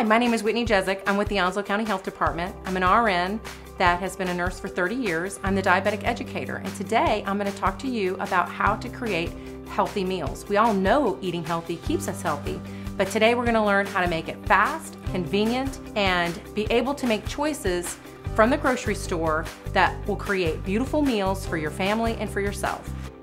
Hi, my name is Whitney Jezek. I'm with the Onslow County Health Department. I'm an RN that has been a nurse for 30 years. I'm the Diabetic Educator, and today I'm going to talk to you about how to create healthy meals. We all know eating healthy keeps us healthy, but today we're going to learn how to make it fast, convenient, and be able to make choices from the grocery store that will create beautiful meals for your family and for yourself.